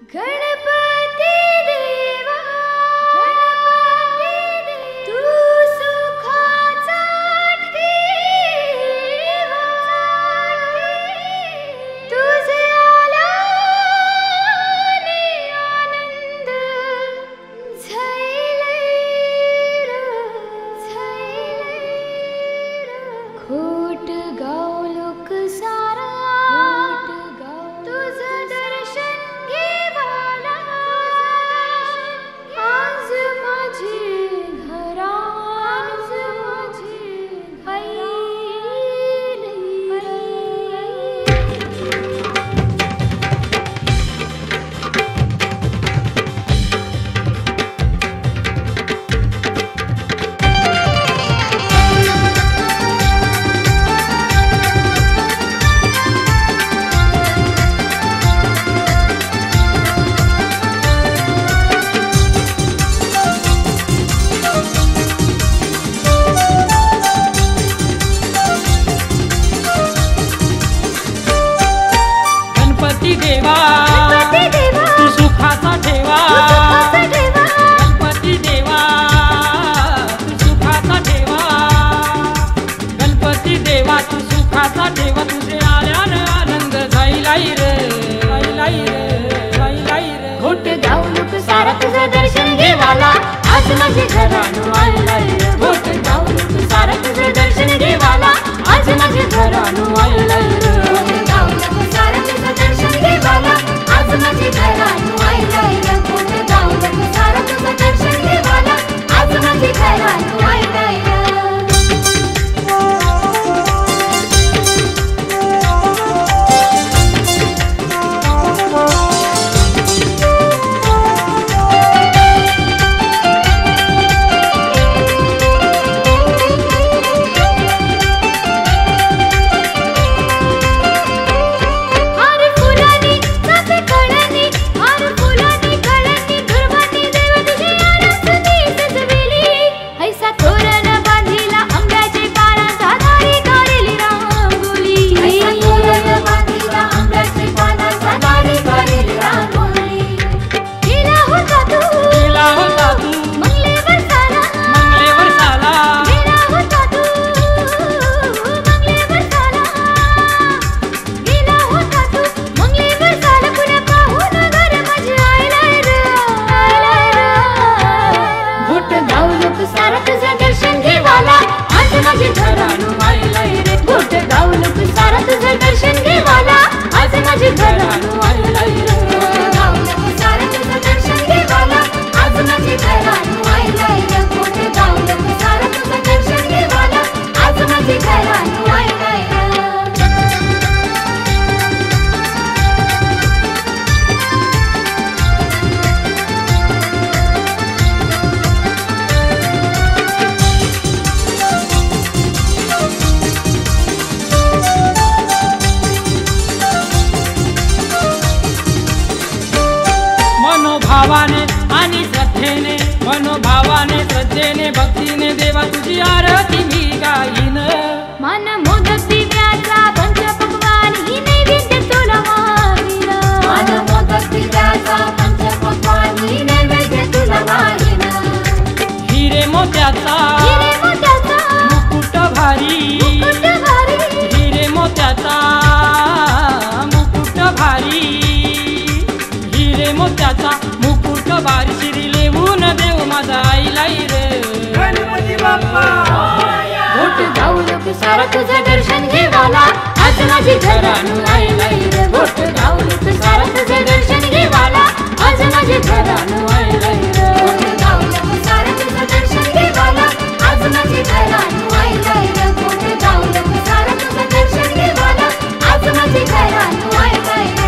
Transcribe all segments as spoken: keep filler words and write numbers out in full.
गणपती देवा तू सुखाचा ठेवा तुझे आल्याने आनंद झैलैर झैलैर खोट गाव लोक सारा तुझं दर्शन घेवाला आज माझी घरा आज माझी गणपती देवा तू सुखाचा ठेवा गणपती देवा तू सुखाचा ठेवा गणपती देवा तू सुखाचा ठेवा तुझे आल्यानं आनंद झाईलाई रे झाईलाई रे झाईलाई रे घोट गाव लोक सारा तुझं दर्शन घेवाला आज माझे घराणू आयलाय घोट गाव लोक सारा तुझं दर्शन घेवाला आज माझे घराणू आयलाय घोट गाव लोक सारा तुझं दर्शन घेवाला आज माझे घराणू आयलाय घोट गाव लोक सारा तुझं दर्शन घेवाला आज माझे घराणू आयलाय मनोभावाने आणि श्रद्धेने मनोभावाने श्रद्धेने भक्तीने देवा तुझी आरती मी गाईन मन मोदक दिव्याचा पंचपक्वान ही नैवेद्य तुला वाहिन मन मोदक दिव्याचा पंचपक्वान ही नैवेद्य तुला वाहिन हिरे मोत्याचा हिरे मोत्याचा मुकुट भारी मुकुट भारी हिरे मोत्याचा मुकुट भारी हिरे मोत्याचा मुकुट भारी श्री लेवून देव माझा आईलाई रे गणपती बाप्पा घोट गाव लोक सारा तुझं दर्शन घेवाला आज माझी घराणू आईलाई रे घोट गाव लोक सारा तुझं दर्शन घेवाला आज माझी घराणू आईलाई रे घोट गाव लोक सारा तुझं दर्शन घेवाला आज माझी घराणू आईलाई रे घोट गाव लोक सारा तुझं दर्शन घेवाला आज माझी घराणू आईलाई रे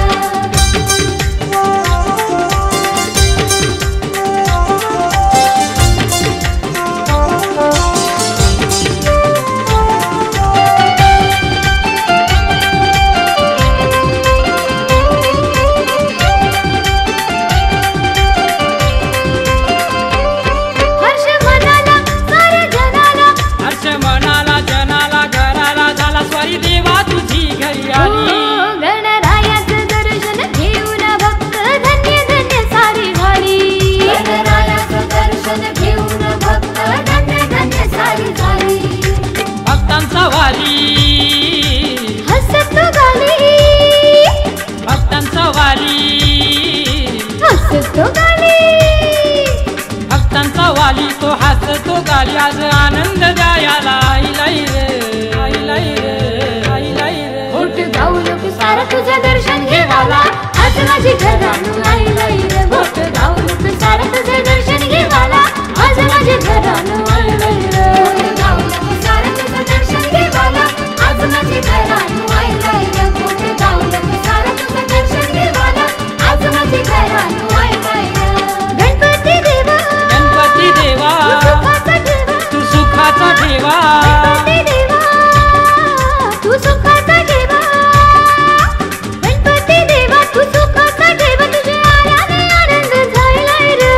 तो गाल्याज आनंद द्यायला आईलाई रे आईलाई रे आईलाई रे घोट गाऊलोक सारा तुझं दर्शन घेवाला आज माझी घराणू आईलाई रे घोट गाऊलोक सारा तुझं दर्शन घेवाला आज माझी घराणू आईलाई रे घोट गाऊलोक सारा तुझं दर्शन घेवाला आज माझी घराणू आईलाई रे घोट गाऊलोक सारा तुझं दर्शन घेवाला आज माझी घराणू आईलाई रे गणपती देवा गणपती देवा तू सुखाचा ठेवा तू सुखाचा ठेवा गणपती देवा तू सुखाचा ठेवा गणपती देवा तू सुखाचा ठेवा तुझे आल्याने आनंद झालाय रे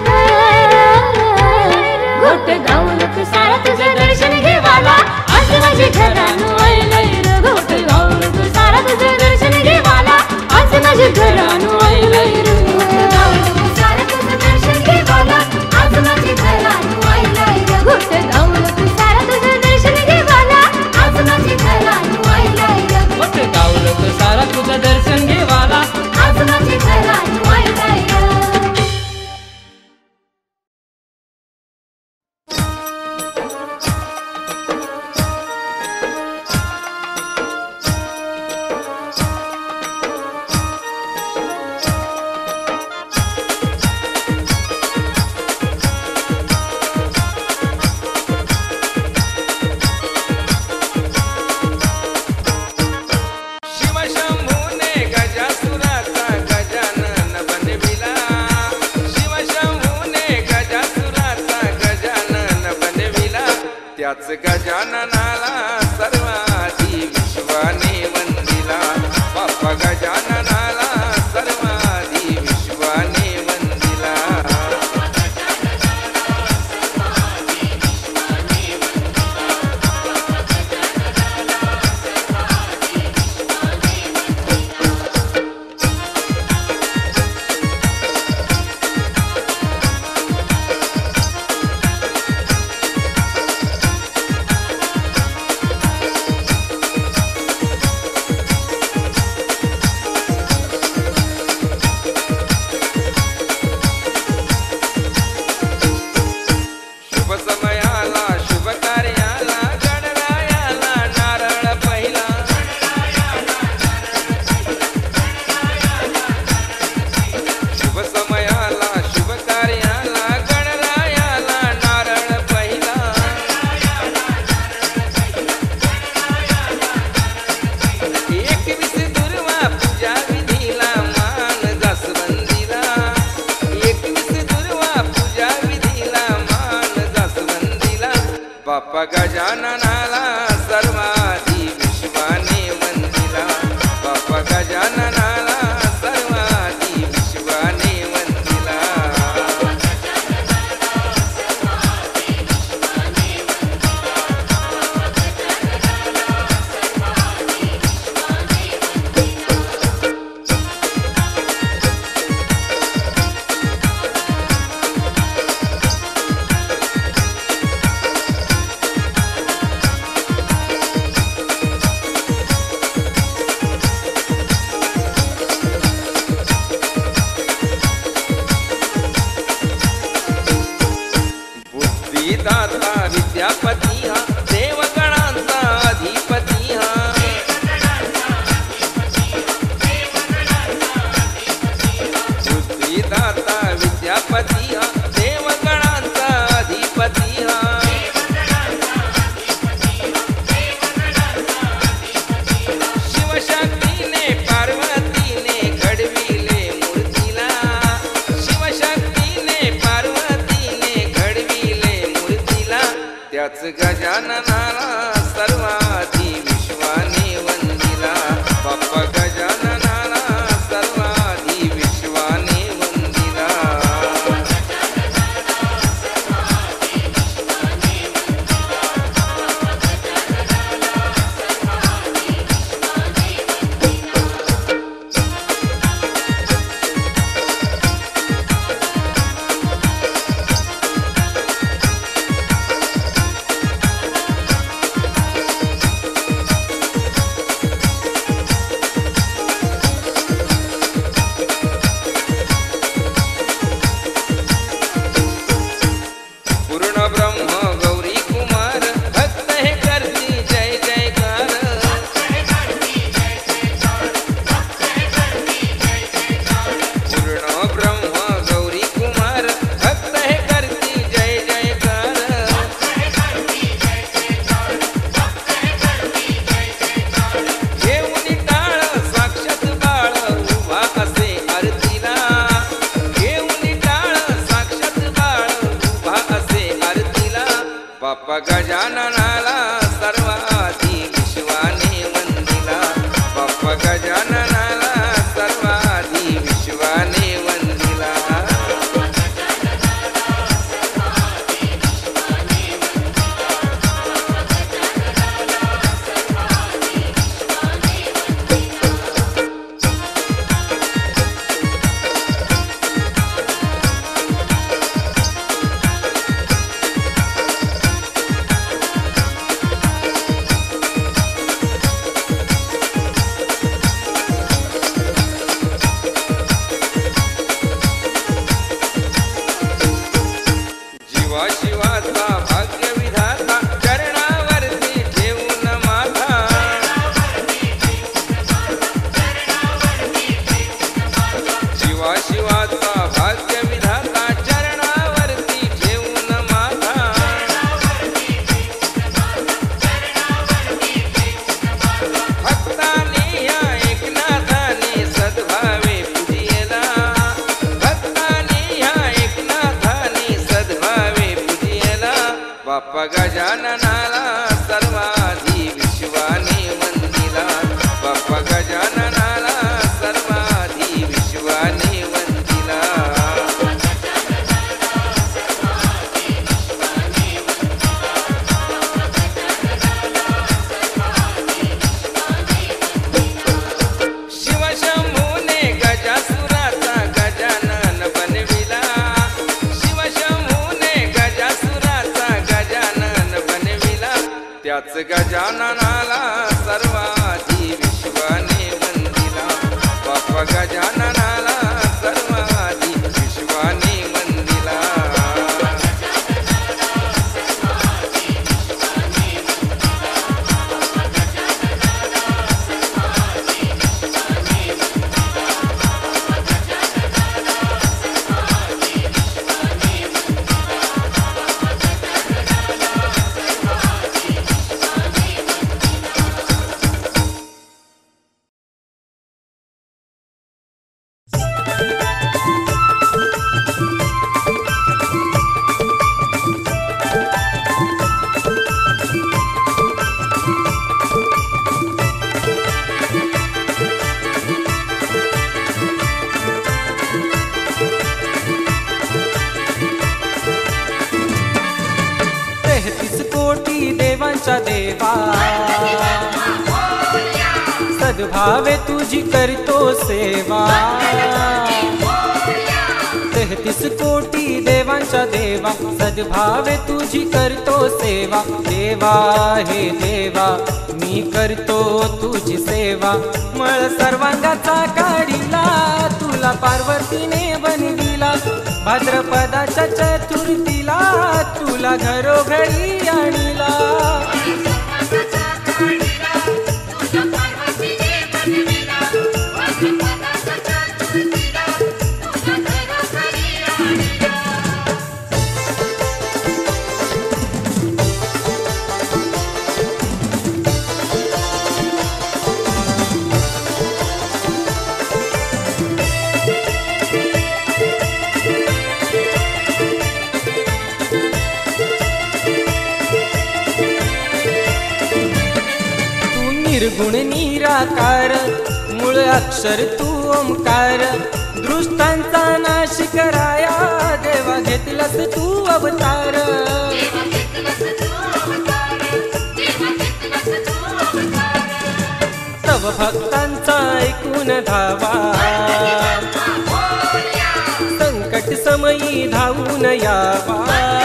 घोट गाऊलोक सारा तुझं दर्शन घेवाला आज माझी घराणू आईलाई रे घोट गाऊलोक सारा तुझं दर्शन घेवाला आज माझी घराणू आईलाई रे घोट गाऊलोक सारा तुझं दर्शन घेवाला आज माझी घराणू आईलाई रे घोट गाऊलोक सारा तुझं दर्शन घेवाला आज माझी घराणू आईलाई रे घोट गाऊलोक सारा तुझं दर्शन घेवाला आज माझी घराणू आईलाई रे शिवशंभूने गजासुराचा गजानन बनविला शिवशंभूने गजासुराचा गजानन बनविला त्याच गजाननाला सर्वाधी विश्वाने वंदिला बाप्पा गजाननाला सर्वाधी विश्वाने वंदिला शुभ समयाला शुभ कार्याला गणरायाला नारळ पहिला शुभ समयाला शुभ कार्याला गणरायाला नारळ पहिला एकवीस दुर्वा पूजा विधीला मान जास्वंदीला एकवीस दुर्वा पूजा विधीला मान जास्वंदीला बाप्पा गजाननाला सर्वाधी विश्वाने वंदिला बाप्पा गजाननाला सर्वाधी विश्वाने वंदिला बुद्धिदाता विद्यापती हा देवगणांचा अधिपती हा बुद्धिदाता विद्यापती हा देवगणांचा अधिपती हा शिवशक्तीने पार्वतीने घडविले मूर्तीला शिवशक्तीने पार्वतीने घडविले मूर्तीला त्याच गजाननाला सर्वाधी विश्वाने वंदिला बाप्पा गजाननाला सर्वाधी विश्वाने वंदिला बाप्पा गजाननाला सर्वाधी विश्वाने वंदिला. बाप्पा गजाननाला सर्वाधी विश्वाने वंदिला. शिवाचा भाग्य विधाता चरणावरती ठेवून माथा. शिवा शिवाचा भाग्य विधाता चरणावरती ठेवून माथा. भक्ताने या एकनाथाने सद्भावे पूजिला. भक्ताने या एकनाथाने सद्भावे बाप्पा गजाननाला सर्वाधी विश्वाने वंदिला. बाप्पा गजाननाला सर्वाधी विश्वाने वंदिला. शिवशंभूने गजासुराचा गजानन बनविला. शिवशंभूने गजासुराचा गजानन बनविला. त्याच गजाननाला सर्वाधी विश्वाने वंदिला. बाप्पा गजाननाला सर्वाधी विश्वाने वंदिला. देवांचा देवा सद्भावे तुझी करतो सेवा. तेहतीस कोटी देवांचा देवा सद्भावे तुझी करतो सेवा. देवा हे देवा मी करतो तुझी सेवा. मळ सर्वांगाचा काढिला तुला पार्वतीने बनविला. भाद्रपदाच्या चतुर्थीला तुला घरोघरी आणिला. निर्गुण निराकार मूळ अक्षर तू ओंकार. दृष्टांचा नाश कराया देवा घेतलास तू अवतार. तव भक्तांचा ऐकून धावा संकट समयी धावून यावा.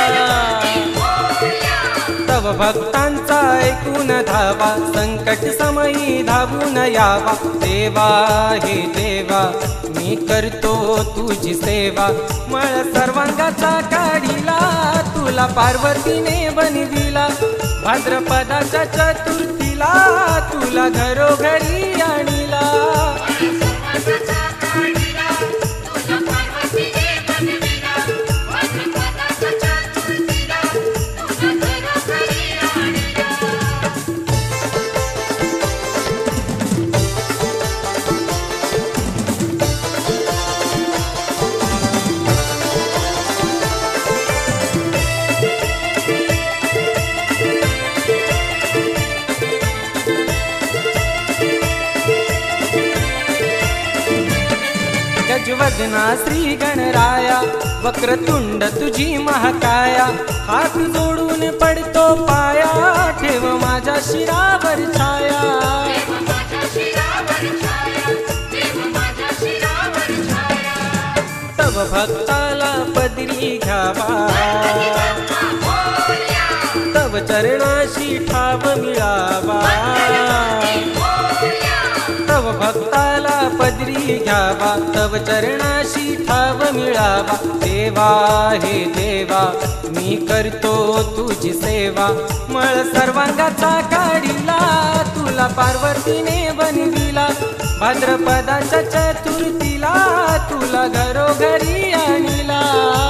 तव भक्तांचा ऐकून धावा संकट समयी धावून यावा. देवा हे देवा मी करतो तुझी सेवा. मळ सर्वांगाचा काढिला तुला पार्वतीने बनविला. भाद्रपदाच्या चतुर्थीला तुला घरोघरी आणिला. विघ्ना श्री गणराया, वक्रतुंड तुझी महाकाया, हात जोडून पडतो पाया, ठेव माझ्या शिरावर छाया. तव भक्ताला पदरी घ्यावा, तव चरणाशी ठाव मिळावा. तव भक्ताला पदरी घ्यावा, तव चरणाशी ठाव मिळावा. देवा हे देवा मी करतो तुझी सेवा, मळ सर्वांगाचा काढिला, तुला पार्वतीने बनविला. भाद्रपदाच्या चतुर्थीला तुला घरोघरी आणिला.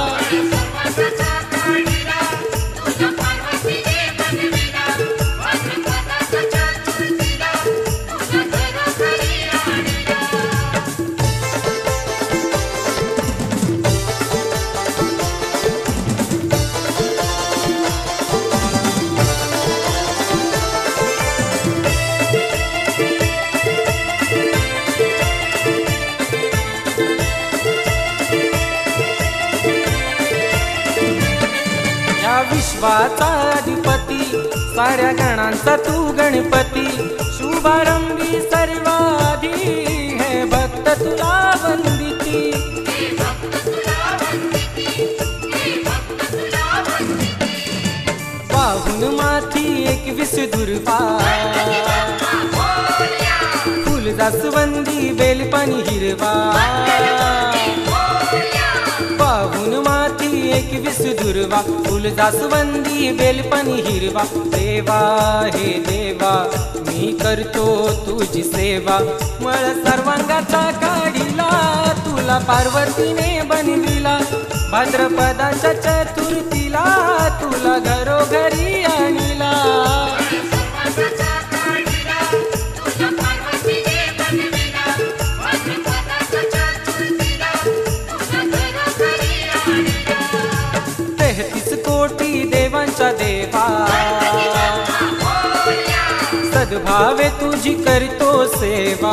विश्वाचा अधिपती, साऱ्या गणांचा तू गणपती. शुभारंभी सर्वाधी हे भक्त तुला वंदिती. पाहून माथी एकवीस दुर्वा, फुल जास्वंदी बेलपानी हिरवा. पाहून माथी एकवीस दुर्वा, फुल जास्वंदी बेलपानी हिरवा. देवा हे देवा मी करतो तुझी सेवा, मळ सर्वांगाचा काढिला, तुला पार्वतीने बनविला. भाद्रपदाच्या चतुर्थीला तुला घरोघरी आणिला. तेहतीस कोटी देवांच्या देवा, सद्भावे तुझी करतो सेवा.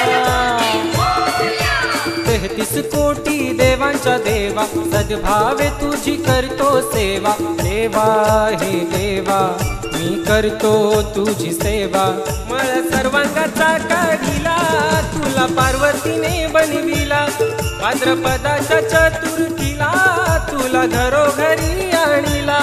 तेहतीस कोटी देवांच्या देवा, सद्भावे तुझी करतो सेवा. देवा हे देवा मी करतो तुझी सेवा, मळ सर्वांगाचा काढिला, तुला पार्वतीने बनविला. भाद्रपदाच्या चतुर्थीला तुला घरोघरी आणिला.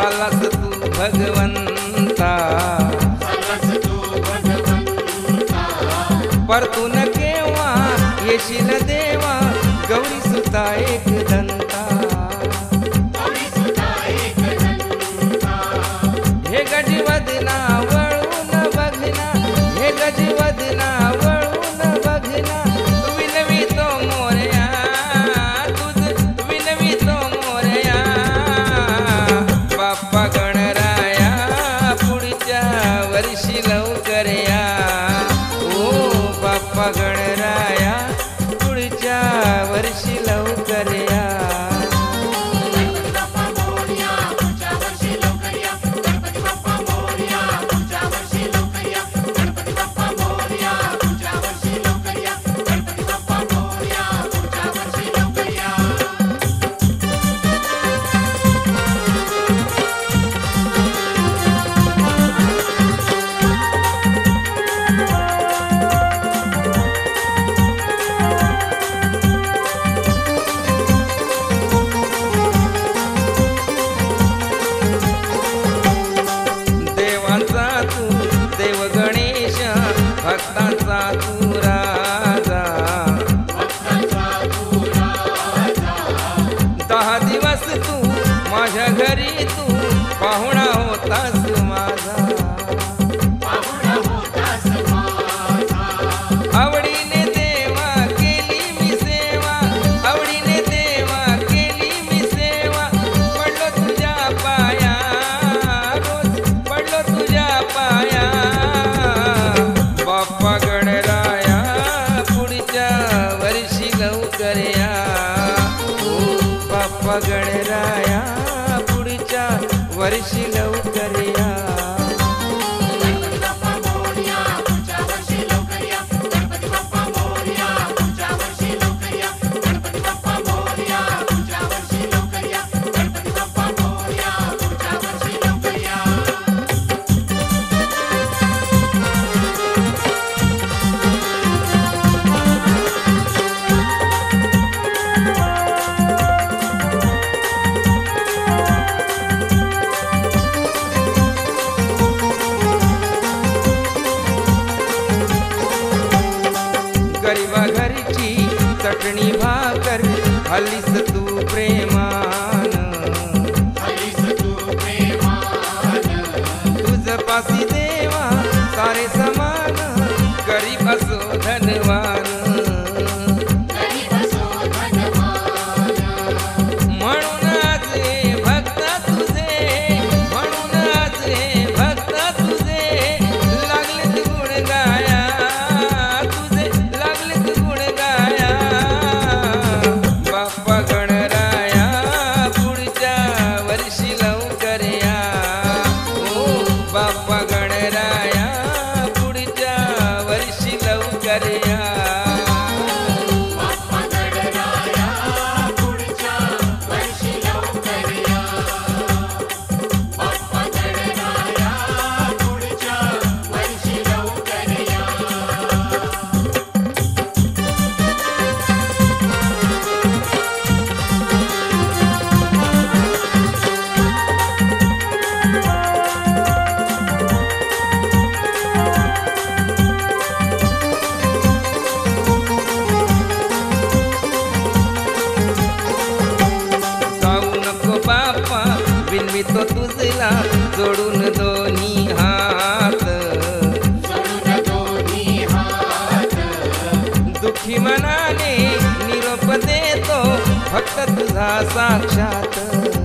झालास तू भगवंता परतून केव्हा येशील देवा गौरी सुता एक दंता हे गजवदना वळून बघना हे गजवदना वळून बघना विनवितो मोरया तुझ विनवितो मोरया बाप्पा गणराया पुढच्या वर्षी लवकर या ओ बाप्पा गणराया पुढच्या वर्षी लवकर या भक्तांचा तू राजा दहा दिवस तू माझ्या घरी तू पाहुणा होतास माझा आवडीने देवा केली मी सेवा आवडीने देवा केली मी सेवा पडलो तुझ्या पाया रोज पडलो तुझ्या पाया बाप्पा गणराया पुढच्या वर्षी लवकर या ओ बाप्पा गणराया पुढच्या वर्षी लवकर या गरीबा घरची चटणी भाकर हल्लीस तू प्रेमान तुझ पासी देवा सारे समान गरीब असो धनवान म्हणून आज हे भक्त तुझे म्हणून आज हे भक्त तुझे लागले गुण गाया बाप्पा गणराया पुढच्या वर्षी लवकर या ओ बाप्पा गणराया पुढच्या वर्षी लवकर या विनवितो तुझला जोडून दोन्ही हात दुःखी मनाने निरोप देतो फक्त तुझा साक्षात